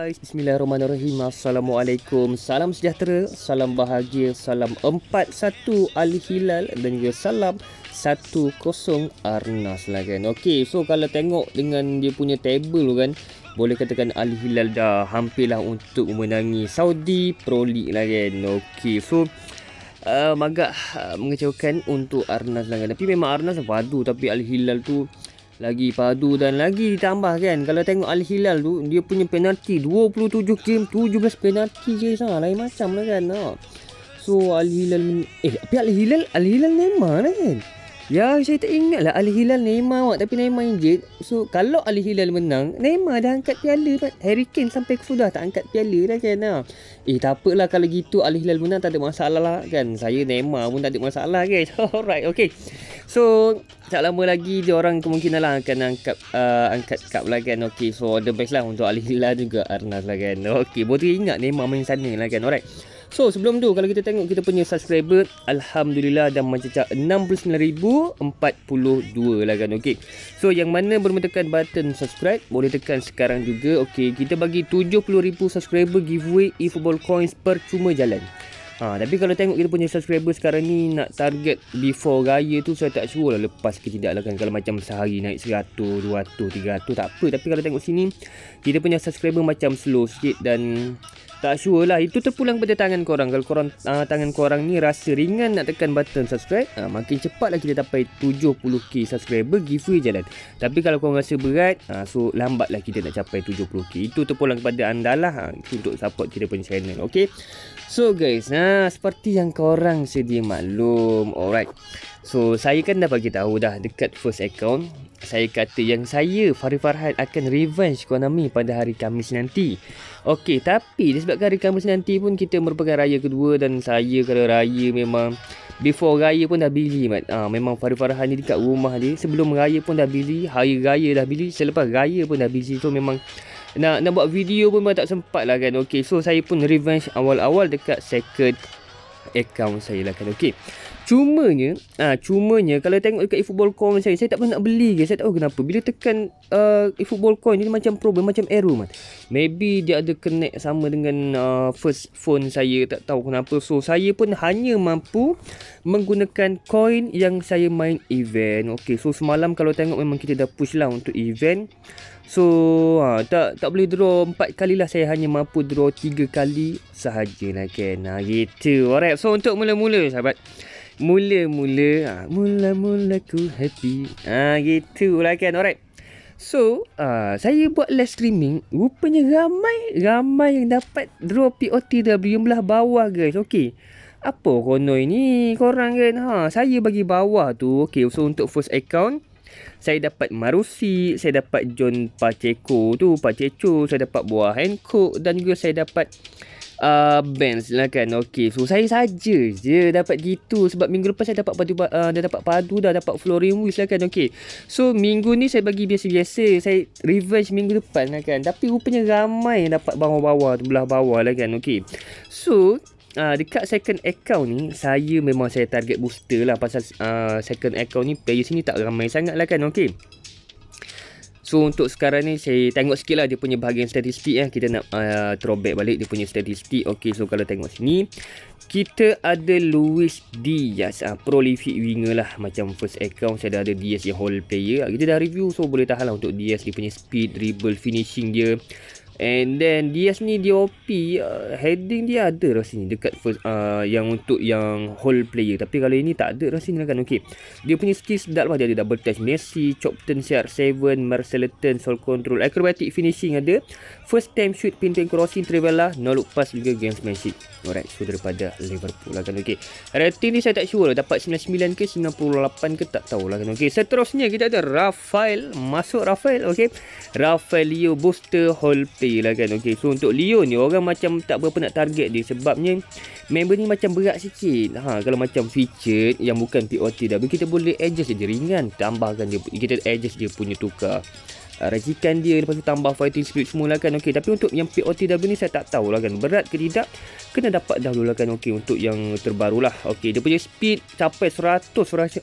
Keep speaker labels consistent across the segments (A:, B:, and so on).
A: Guys, bismillahirrahmanirrahim. Assalamualaikum. Salam sejahtera, salam bahagia, salam 41 Al-Hilal dan juga salam 10 Arnas lah kan. Okey, so kalau tengok dengan dia punya table kan, boleh katakan Al-Hilal dah hampirlah untuk memenangi Saudi Pro League lah kan. Okey, so agak mengecewakan untuk Arnas lah kan. Tapi memang Arnas padu, tapi Al-Hilal tu lagi padu dan lagi ditambah kan. Kalau tengok Al-Hilal tu, dia punya penalti 27 game 17 penalti je sah. Lain macam lah kan. So Al-Hilal tapi Al-Hilal Neymar lah kan. Ya, saya tak ingat lah Al-Hilal Neymar awak, tapi Neymar injet. So kalau Al-Hilal menang, Neymar dah angkat piala kan. Harry Kane sampai sudah tak angkat piala dah kan. Tak apalah kalau gitu, Al-Hilal menang tak ada masalah lah kan. Saya Neymar pun tak ada masalah guys. Alright, okay. So tak lama lagi dia orang kemungkinan lah akan angkat cup lah kan. Okay, so the best lah untuk Al-Hilal juga Arnas lah kan. Okay, boleh ingat Neymar main sana lah kan. Alright. So sebelum tu, kalau kita tengok kita punya subscriber, Alhamdulillah dah mencecah 69,042 lah kan. Okay, so yang mana belum tekan button subscribe, boleh tekan sekarang juga. Okay, kita bagi 70,000 subscriber giveaway eFootball Coins percuma jalan. Tapi kalau tengok kita punya subscriber sekarang ni nak target before raya tu, saya tak sure lah lepas ke tidak lah kan. Kalau macam sehari naik 100, 200, 300 tak apa. Tapi kalau tengok sini, kita punya subscriber macam slow sikit dan tak sure lah. Itu terpulang pada tangan korang. Kalau korang tangan korang ni rasa ringan nak tekan button subscribe, makin cepatlah kita dapat 70k subscriber, giveaway jalan. Tapi kalau korang rasa berat, so lambatlah kita nak capai 70k. Itu terpulang kepada anda lah. Itu untuk support kita punya channel. Okay, so guys, seperti yang korang sedia maklum. Alright, so saya kan dah bagi tahu dah dekat first account, saya kata yang saya Fahri Farhan akan revenge Konami pada hari Khamis nanti. Okey, tapi disebabkan hari Khamis nanti pun kita merupakan raya kedua, dan saya kalau raya memang before raya pun dah busy mat. Memang Fahri Farhan ni dekat rumah dia sebelum raya pun dah busy, hari raya dah busy, selepas raya pun dah busy. So memang nak buat video pun memang tak sempat lah kan. Okey, so saya pun revenge awal-awal dekat second account saya lah kan. Okey, Cumanya kalau tengok dekat eFootball Coin saya tak pernah nak beli guys. Saya tak tahu kenapa. Bila tekan eFootball Coin ni macam problem, macam error man. Maybe dia ada connect sama dengan first phone saya, tak tahu kenapa. So saya pun hanya mampu menggunakan coin yang saya main event. Okey, so semalam kalau tengok memang kita dah push lah untuk event. So tak boleh draw 4 kali lah. Saya hanya mampu draw 3 kali sahajalah kan. Gitu. Alright, so untuk mula-mula sahabat, Mula-mula ku happy. Gitulah kan. Alright. So saya buat live streaming, rupanya ramai yang dapat draw POTW yang belah bawah guys. Okey, apa konoi ni korang kan. Saya bagi bawah tu. Okey, so untuk first account saya dapat Marusi, saya dapat John Pacheco, saya dapat Buah Hancock, dan juga saya dapat Benz lah kan. Okey, so saya saja je dapat gitu, sebab minggu lepas saya dapat padu dah dapat Flooring Wheels lah kan. Okey, so minggu ni saya bagi biasa-biasa, saya revenge minggu depan lah kan. Tapi rupanya ramai yang dapat bawah-bawah tu, belah bawah lah kan. Okey, so dekat second account ni saya memang saya target booster lah, pasal second account ni player sini tak ramai sangat lah kan. Okey, so untuk sekarang ni saya tengok sikit lah dia punya bahagian statistik ya. Kita nak throwback balik dia punya statistik. Okey, so kalau tengok sini kita ada Luis Diaz, prolific winger lah. Macam first account saya dah ada Diaz yang whole player. Kita dah review, so boleh tahan lah untuk Diaz. Dia punya speed, dribble, finishing dia. And then Diaz ni dia OP, heading dia ada rasanya dekat first, yang untuk yang whole player. Tapi kalau ini tak ada rasanya kan. Okey, dia punya skill sedap lah. Dia ada double touch Messi, chop turn CR7, Marcelo turn, soul control, acrobatic finishing ada, first time shoot, pinpoint crossing, trivela, no look pass, juga gamesmanship. Alright, so daripada Liverpool lah kan. Okey, rating ni saya tak sure lah, dapat 99 ke 98 ke tak tahu lah kan. Okey, seterusnya kita ada Rafael. Okey, Rafael Leo booster whole player lah kan. Okey, so untuk Leo ni orang macam tak berapa nak target dia, sebabnya member ni macam berat sikit. Kalau macam featured yang bukan POTW, kita boleh adjust dia ringan, tambahkan dia, kita adjust dia punya tukar racikan dia, lepas tu tambah fighting spirit semua lah kan. Okey, tapi untuk yang POTW ni saya tak tahu lah kan, berat ke tidak, kena dapat dahulu lah kan. Okey, untuk yang terbaru lah. Okey, dia punya speed capai 100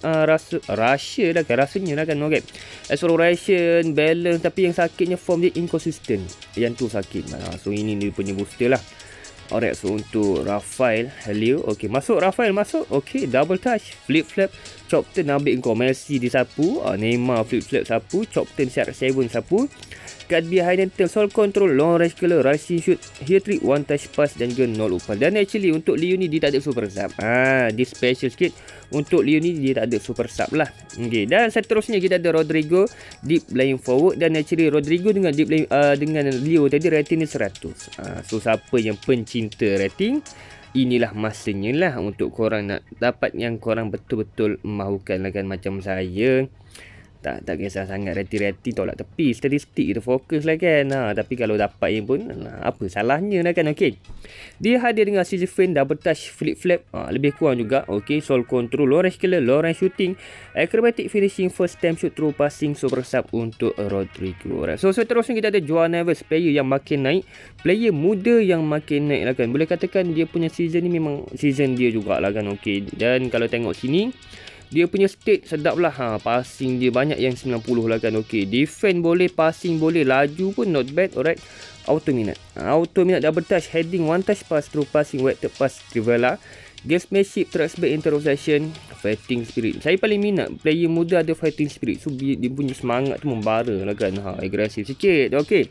A: rasa dah kan, rasanya lah kan. Okey, acceleration, balance, tapi yang sakitnya form dia inconsistent, yang tu sakit. So ini dia punya booster lah. Alright, so untuk Rafael Leo, okey, masuk Rafael, masuk. Okey, double touch, flip flap, chop turn ambil kau. Messi disapu, Neymar flip flap sapu, chop turn CR7 sapu. Cut behind and turn, soul control, long range killer, rising shoot, hit trick, one touch pass dan juga nol upal. Dan actually untuk Leo ni dia tak ada super sub. Dia special sikit. Untuk Leo ni dia tak ada super sub lah. Okey, dan seterusnya kita ada Rodrigo deep line forward, dan actually Rodrigo dengan deep line dengan Leo tadi rating ni 100. So siapa yang pencinta rating, inilah masanya lah untuk korang nak dapat yang korang betul-betul mahukan lah kan. Macam saya tak kisah sangat rating tolak tepi, statistik kita fokus lah kan. Tapi kalau dapat yang pun apa salahnya lah kan. Okey, dia hadir dengan scissor fin, double touch, flip flap, lebih kurang juga. Okey, soul control, low range killer, low range shooting, acrobatic finishing, first time shoot, through passing, super sub untuk Rodrigo. Alright, so seterusnya kita ada Joao Neves, player yang makin naik, player muda yang makin naik lah kan. Boleh katakan dia punya season ni memang season dia jugalah kan. Okey, dan kalau tengok sini dia punya state sedap lah. Passing dia banyak yang 90 lah kan. Okey, defend boleh, passing boleh, laju pun not bad. Alright, auto minute, double touch, heading, one touch pass, through passing, weighted pass, Trivela, gamesmanship, trust back, interception, fighting spirit. Saya paling minat player muda ada fighting spirit. So dia punya semangat tu membara lah kan. Agresif sikit. Okey,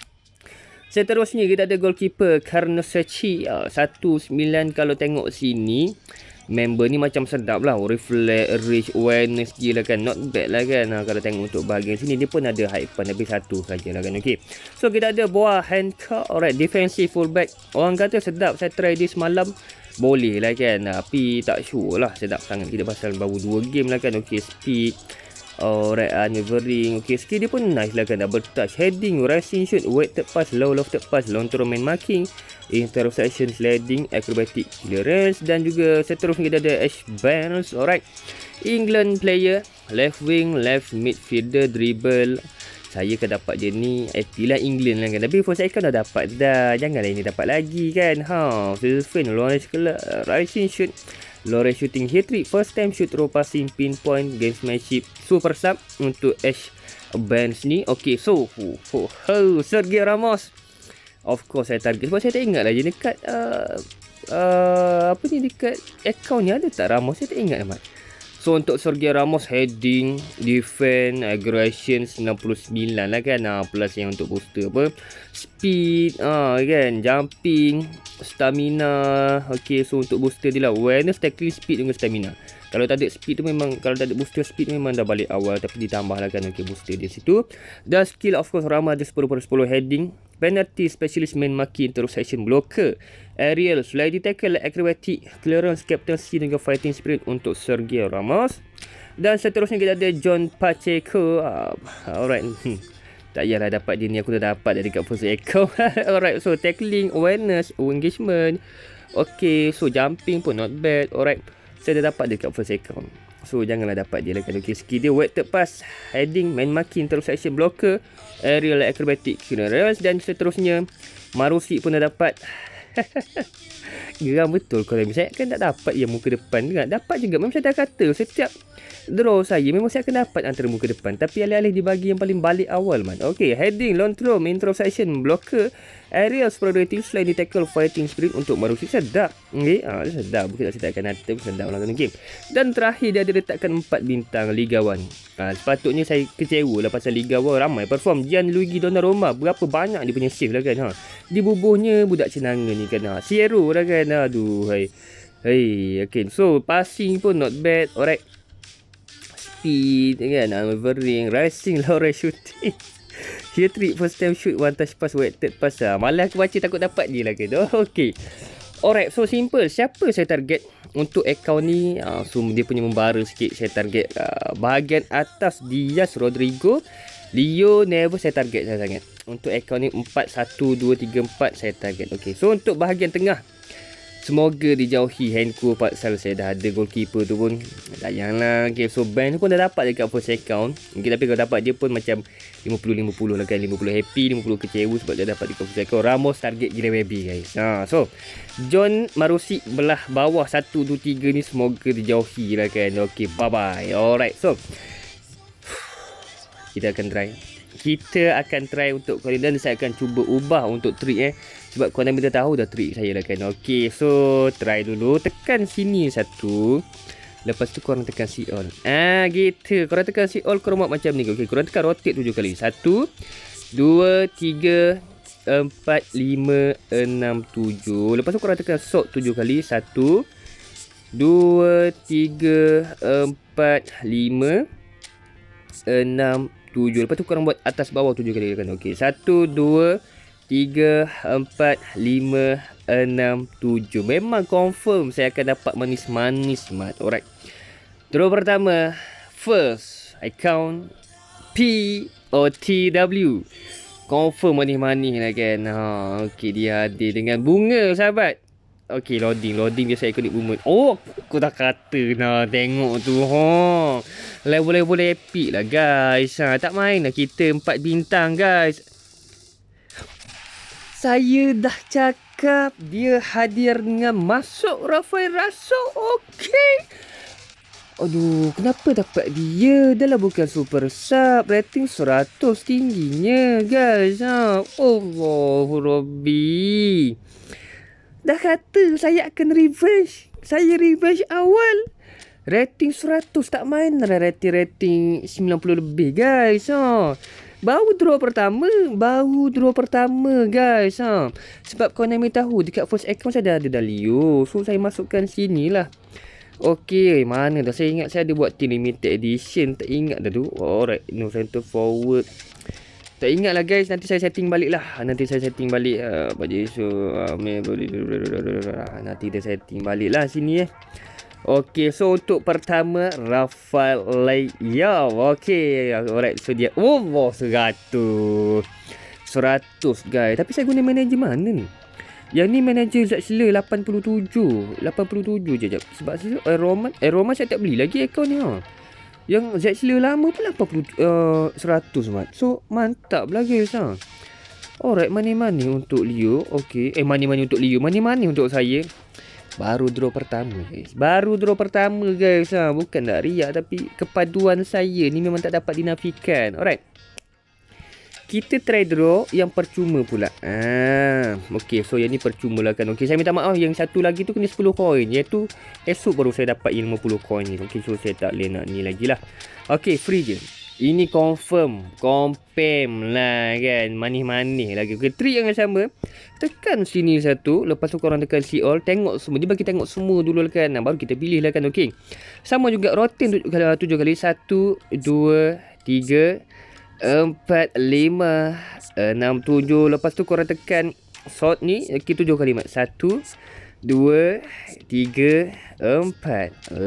A: seterusnya kita ada goalkeeper Karnaseci, 19. Kalau tengok sini member ni macam sedap lah. Reflect, reach, awareness dia lah kan. Not bad lah kan. Kalau tengok untuk bahagian sini dia pun ada hype pan, tapi satu saja lah kan. Okay, so kita ada Boa Hancock. Alright, defensive fullback. Orang kata sedap, saya try dia semalam, boleh lah kan. Tapi tak sure lah sedap sangat kita pasal baru 2 game lah kan. Okay, speed, alright, maneuvering. Okay, skill dia pun nice lah kan. Double touch, heading, racing shoot, weighted pass, low lofted pass, long throw man marking, interception, sliding, acrobatic clearance, dan juga seterusnya kita ada Ash Barnes. Alright, England player, left wing, left midfielder, dribble. Saya kan dapat dia ni lah England lah kan. Tapi first icon dah dapat dah, janganlah ini dapat lagi kan. Silverfin, Lawrence Keller, rising shoot, Lawrence shooting, hit trick, first time shoot, throw passing, pinpoint, gamesmanship, super sub untuk Ash Barnes ni. Okay, so Sergio Ramos, of course saya target sebab saya tak ingat lagi dekat apa ni, dekat account ni ada tak Ramos, saya tak ingat amat. So untuk Sergio Ramos, heading, defend, aggression 99 lah kan. Plus yang untuk booster apa, speed, kan, jumping, stamina. Okay, so untuk booster dia lah awareness, tackling, speed dengan stamina. Kalau tak ada speed tu memang, kalau tak ada booster speed memang dah balik awal, tapi ditambah lah kan. Okay, booster dia situ. Dan skill of course Ramos ada 10/10 heading, penalty, specialist, man marking, interception, blocker, aerial, sliding tackle, acrobatic, clearance, captaincy dengan fighting spirit untuk Sergio Ramos. Dan seterusnya kita ada John Pacheco. Alright, tak payahlah dapat dia ni, aku dah dapat dari kat first account. Alright, so tackling, awareness, engagement. Okay, so jumping pun not bad. Alright, saya dah dapat dekat first account, so janganlah dapat dia lah kan. Okay, skill dia weighted pass, heading, man marking, interception, blocker, aerial, acrobatic, clearance. Dan seterusnya Marusi pun dah dapat. Geram betul kalau saya kan tak dapat yang muka depan kan. Dapat juga, memang saya dah kata setiap draw saya memang saya akan dapat antara muka depan, tapi alih-alih dibagi yang paling balik awal man. Okay, heading, long throw, interception, blocker, aerial, predating, sliding tackle, fighting spirit untuk Marusi. Sedap. Okay, sedap. Bukan saya tak akan nata, sedap lah game. Dan terakhir dia ada letakkan 4 bintang Liga 1. Sepatutnya saya kecewa lah pasal Liga 1 ramai perform. Gianluigi Donnarumma, berapa banyak dia punya save lah kan. Di bubuhnya budak cenanga ni kan. Siero lah kan. Aduh, hai. Okay, so passing pun not bad. Alright, speed kan, maneuvering, racing, low range shooting, hit trick, first time shoot, one touch pass, weighted pass. Malah aku baca takut dapat dia lah kan. Okay, alright, so simple. Siapa saya target untuk account ni? So dia punya membara sikit. Saya target bahagian atas Diaz, Rodrigo, Leo, Neves saya target sangat. Untuk account ni 4, 1, 2, 3, 4 saya target. Okay, so untuk bahagian tengah Semoga dijauhi Henko pasal saya dah ada goalkeeper tu pun. Sayanglah. Okay, so Ben pun dah dapat dekat first account. Okay, tapi kalau dapat dia pun macam 50-50 lah kan. 50 happy, 50 kecewa sebab dia dapat dekat first account. Ramos target gila baby guys. So John Marusi belah bawah 1, 2, 3 ni semoga dijauhi lah kan. Okay, bye bye. Alright, so kita akan try untuk kali dan saya akan cuba ubah untuk trick sebab korang dah tahu dah trick saya lah kan. Okey, so try dulu, tekan sini satu, lepas tu korang tekan see all. Gitu, korang tekan see all, korang buat macam ni. Okey, korang tekan rotate 7 kali. 1 2 3 4 5 6 7. Lepas tu korang tekan sort 7 kali. 1 2 3 4 5 6 7. Lepas tu korang buat atas bawah 7 kali kan. Okey, 1 2 3 4 5 6 7. Memang confirm saya akan dapat manis-manis mat. Alright, draw pertama, first account POTW, confirm manis-manis lah kan. Okey, dia hadir dengan bunga sahabat. Okey, loading biasa ikut bunga. Oh, aku dah kata nah, tengok tu level-level epic lah guys. Tak main lah kita 4 bintang guys. Saya dah cakap dia hadir dengan masuk Rafael Rasuk. Okey. Aduh, kenapa dapat dia? Dah lah bukan super sub. Rating 100 tingginya guys. Allahu Rabbi. Dah kata saya akan revenge. Saya revenge awal. Rating 100 tak main lah, rating 90 lebih guys. Baru draw pertama guys. Sebab Konami tahu dekat first account saya dah ada Dalio, so saya masukkan sini lah. Okey, mana dah saya ingat saya ada buat team limited edition, tak ingat dah tu. Alright, no center forward. Tak ingat lah guys, nanti saya setting balik lah. Nanti saya setting balik nanti dia setting balik lah sini Okey, so untuk pertama Rafael Leao. Okey, alright, so dia 100 guys. Tapi saya guna manager mana ni? Yang ni manager Zaxler 87 je. Sebab saya Roman saya tak beli lagi akaun ni. Yang Zaxler lama pun 100 mat. So mantap lah guys. Alright, money untuk Leo. Okey, money untuk Leo, money untuk saya. Baru draw pertama guys. Bukan nak riak, tapi kepaduan saya ni memang tak dapat dinafikan. Alright, kita try draw yang percuma pula. Okey, so yang ni percuma lah kan. Okey, saya minta maaf, yang satu lagi tu kena 10 koin, iaitu esok baru saya dapat 50 koin ni. Okey, so saya tak boleh nak ni lagi lah. Okey, free je. Ini confirm lah kan. Manis-manis lagi. Okey, trick yang sama. Tekan sini satu, lepas tu korang tekan see all. Tengok semua. Dia bagi tengok semua dulu lah kan. Baru kita pilih lah kan. Okey, sama juga rotate 7 kali. 1 2 3 4 5 6 7. Lepas tu korang tekan sort ni. Okey, 7 kali mat. 1 2 3 4 5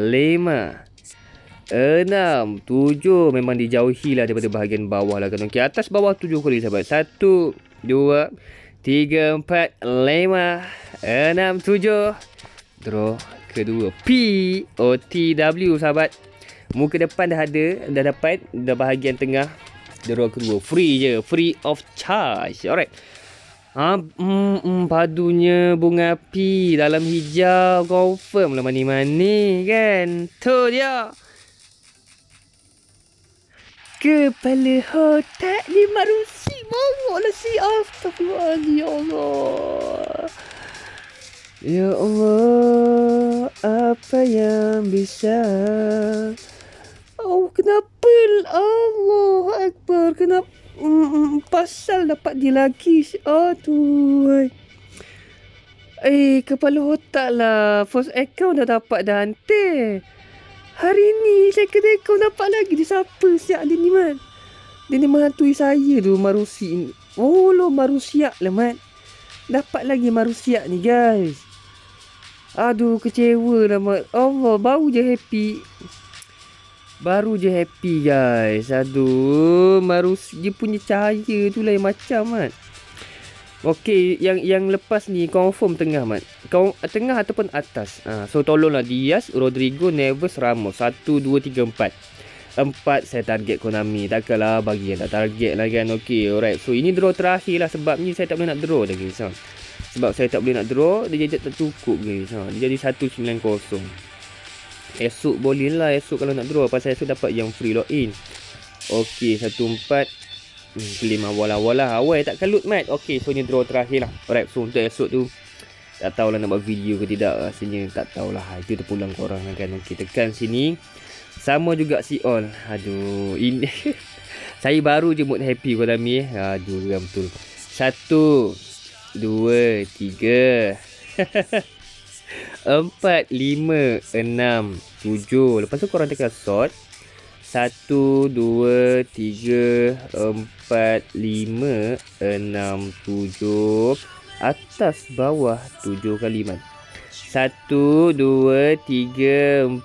A: 6 7. Memang dijauhi lah daripada bahagian bawah lah kan. Okey, atas bawah 7 kali sahabat. 1 2 3 4 5 6 7. Draw kedua POTW sahabat. Muka depan dah ada, dah dapat. Dah bahagian tengah. Draw kedua free je, free of charge. Alright. Padunya bunga api dalam hijau, confirm lah mani-mani kan. Tu dia. Kepala otak ni marusi. Mawaklah si astagfirullahaladzim. Ya Allah. Ya Allah, apa yang bisa. Oh, kenapa? Allah Akbar. Kenapa? Pasal dapat dia lagi. Aduh. Kepala otak lah. First account dah dapat dah hantar. Hari ni second account dapat lagi. Dia siapa siap dia ni man? Dia ni menghantui saya tu Marusi ni. Oh lo Marusiak lah man. Dapat lagi Marusiak ni guys. Aduh, kecewa lah mat. Allah, baru je happy guys. Aduh, Marusi dia punya cahaya tu lain macam mat. Okey, yang lepas ni confirm tengah, Mat. Kau tengah ataupun atas. So tolonglah Diaz, Rodrigo, Neves, Ramos. 1 2 3 4. 4 saya target Konami. Takkanlah bagi yang tak target lah kan. Okey, alright. So ini draw terakhir lah, sebab ni saya tak boleh nak draw dah guys. Sebab saya tak boleh nak draw, dia jadi tak cukup guys. Dia jadi 190. Esok boleh lah, esok kalau nak draw, pasal esok dapat yang free login. Okey, 14. Claim awal-awal lah. Awal tak kalut, Mat. Okey, so ni draw terakhir lah. Alright, so untuk esok tu tak tahulah nak buat video ke tidak. Rasanya tak tahulah. Itu terpulang korang kan. Okey, tekan sini. Sama juga si all. Aduh, ini saya baru je mood happy Konami. Aduh, kan betul. 1 2 3 4 5 6 7. Lepas tu korang tekan sort. 1 2 3 4 5 6 7. Atas bawah 7 kali, Mat. 1 2 3 4 5 6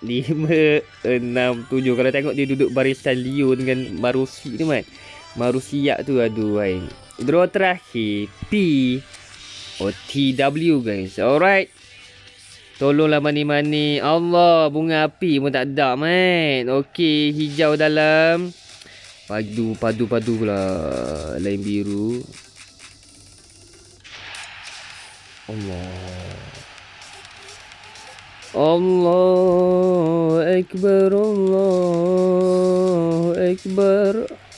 A: 7. Kalau tengok dia duduk barisan Leo dengan Marusi tu, Mat. Marusiak tu, aduh hai. Draw terakhir P O T W guys. Alright. Tolonglah mani-mani. Allah, bunga api pun tak ada, Mat. Okey, hijau dalam. Padu pula. Lain biru. Allah Akbar, Allah Akbar,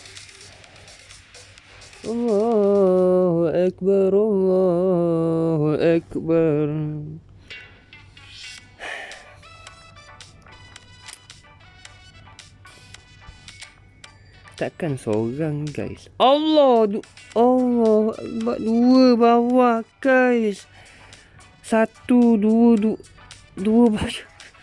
A: Allah Akbar, Allah Akbar. Takkan seorang guys. Allah Akbar. 2 bawah guys. 1 2 bawah.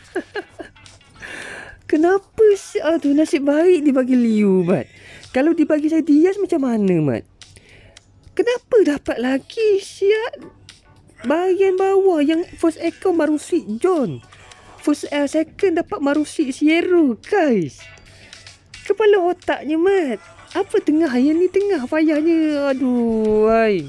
A: Kenapa sih? Aduh, nasib baik dibagi Liu, Mat. Kalau dibagi saya Diaz macam mana, Mat? Kenapa dapat lagi siap bahagian bawah yang first account Marusi John. First second dapat Marusi Sierra, guys. Kepala otaknya, Mat. Apa tengah? Yang ni tengah payahnya. Aduh, hai.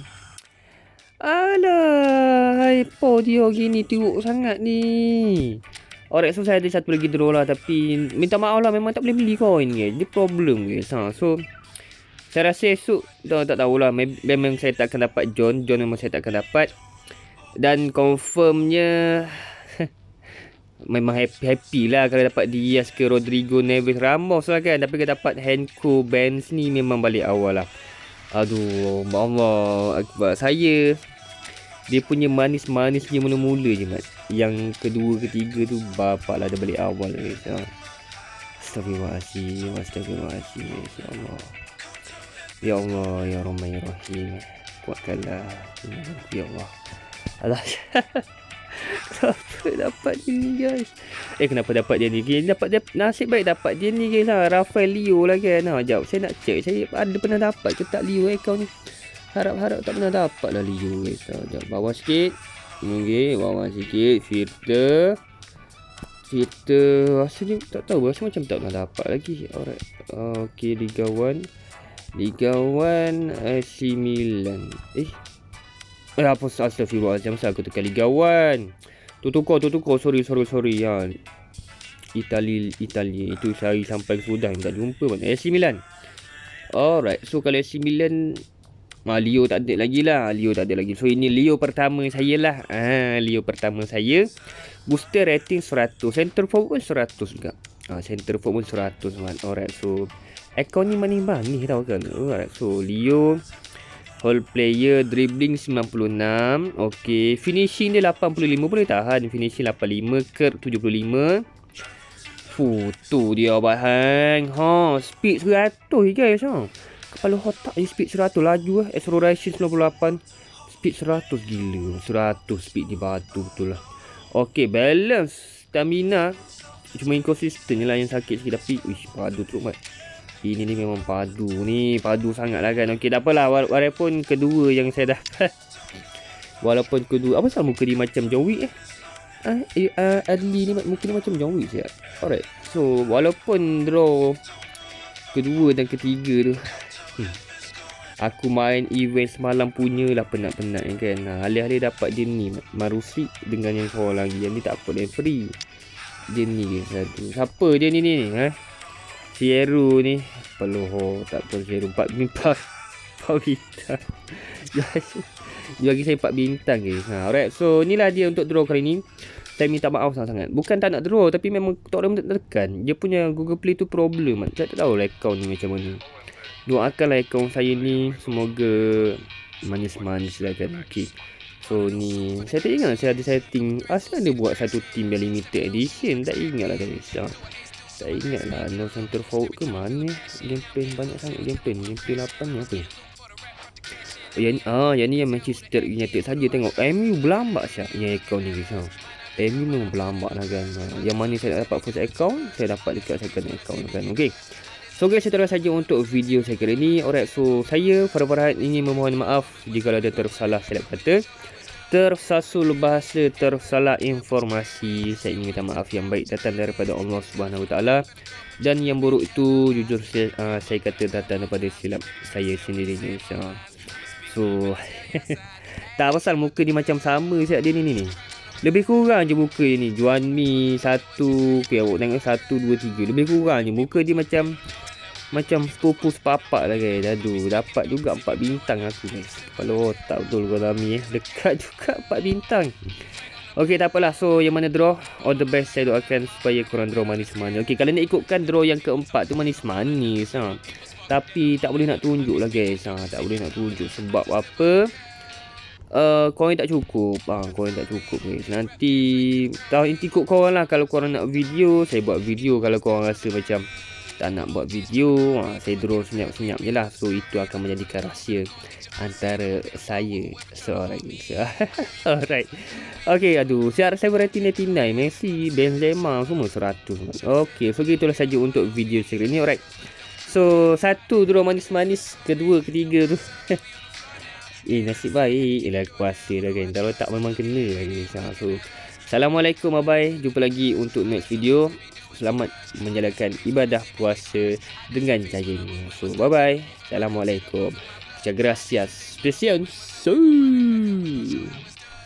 A: Alah, hai. Po dia gini teruk sangat ni. Alright, so saya ada satu lagi draw lah. Tapi minta maaf lah, memang tak boleh beli coin guys. Dia problem guys. So saya rasa esok tak tahulah. Memang saya tak akan dapat John memang saya tak akan dapat. Dan confirmnya memang happy lah kalau dapat Diaz ke Rodrigo, Neves, Ramos lah kan. Tapi kalau dapat Henko, Benz ni memang balik awal lah. Aduh, Allah Akbar. Saya dia punya manis-manisnya mula-mula je, Mat. Yang kedua, ketiga tu bapak lah dia balik awal guys. Astagfirullahaladzim. Ya Allah. Ya Allah, Ya Rahman, Ya Rahim. Kuatkanlah. Ya Allah. Alah. Kenapa dapat dia ni guys? Kenapa dapat dia ni? Nasib baik dapat dia ni guys lah. Rafael Leo lah kan. Sekejap, saya nak check. Saya ada pernah dapat ke tak Leo account ni? Harap-harap tak pernah dapat lah Leo guys. Sekejap, bawah sikit. Okay, bawah sikit. Filter. Rasanya tak tahu. Rasa macam tak pernah dapat lagi. Alright. Okay, Liga 1 AC Milan. Apa astagfirullahaladzim. Masa aku tekan Liga 1. Tu tukar. Sorry. Italia. Itu saya sampai sudah tak jumpa pun. AC Milan. Alright. So kalau AC Milan, Leo tak ada lagi lah. So ini Leo pertama saya lah. Leo pertama saya. Booster rating 100. Center forward 100 juga. Center forward 100 man. Alright. So account ni manis tau kan. Alright. So Leo whole player dribbling 96. Okay, finishing dia 85. Boleh tahan. Finishing 85. Curve 75. Tu dia bahan. Speed 100 guys. Kepala otak je speed 100. Laju acceleration 98. Speed 100. Gila 100 speed dia batu betul lah. Okay, balance stamina cuma inconsistent je lah yang sakit sikit. Tapi padu tu, Mat. Ini ni memang padu. Ni padu sangat lah kan. Okey, tak apalah. Walaupun kedua yang saya dapat. Walaupun kedua. Apa salah muka dia macam John Wick Adli ni muka dia macam John Wick siap. Alright. So, walaupun draw kedua dan ketiga tu. Aku main event semalam punya lah penat-penat kan. Alih-alih dapat dia ni Marusik dengan yang seorang lagi. Yang ni tak apa, dia free. Dia ni satu. Siapa dia ni Si Hero ni. Peluh tak apa si Hero 4 bintang. Dia bagi saya 4 bintang guys. Alright, so inilah dia untuk draw kali ni. Saya minta maaf sangat-sangat. Bukan tak nak draw, tapi memang tak boleh tekan. Dia punya Google Play tu problem. Saya tak tahu lah akaun ni macam mana. Doakanlah akaun saya ni semoga manis-manis lah kan. Okay, so ni saya tak ingat saya ada setting. Asal dia buat satu team yang limited edition. Tak ingat lah guys. Tak ingat lah. No center forward ke mana. Game plan banyak sangat. Game plan 8 ni apa. Yang ni yang Manchester United saja. Tengok MU berlambak siap. Yang akaun ni guys. MU memang berlambak lah kan. Yang mana saya nak dapat first account, saya dapat dekat second account kan. Okay, so guys, itu saja untuk video saya kali ni. Alright, so saya Farhan ingin memohon maaf jika ada tersalah silap kata, tersasul bahasa, tersalah informasi. Saya ingin minta maaf yang baik datang daripada Allah Subhanahu Wa Taala, dan yang buruk itu jujur saya kata datang daripada silap saya sendiri. So tak pasal muka ni macam sama siap dia ni. Lebih kurang je muka dia ni. Juan Mi 1. Okay, awak tengok 1, 2, 3. Lebih kurang je muka dia macam sepupu sepapak lah guys. Aduh, dapat juga 4 bintang aku guys. Kalau tak betul kau Rami dekat juga 4 bintang. Okay, tak apalah. So yang mana draw, all the best. Saya doakan supaya korang draw manis-manis. Okay, kalau nak ikutkan draw yang keempat tu manis-manis tapi tak boleh nak tunjuk lah guys. Tak boleh nak tunjuk sebab apa? Koin tak cukup. Koin tak cukup guys. Nanti tahu inti ikut korang lah. Kalau korang nak video, saya buat video. Kalau korang rasa macam tak nak buat video, saya draw senyap-senyap je lah. So itu akan menjadikan rahsia antara saya seorang guys. Alright. Okay, aduh, saya berhati 99, Messi, Benzema semua 100. Okay, so gitulah saja untuk video series ni. Alright, so 1 draw manis-manis, kedua, ketiga tu nasib baik ialah kuasa dah kan. Kalau tak memang kena lagi. So Assalamualaikum, bye-bye. Jumpa lagi untuk next video. Selamat menjalankan ibadah puasa dengan jayanya. So bye-bye. Assalamualaikum. Muchas gracias. Presión.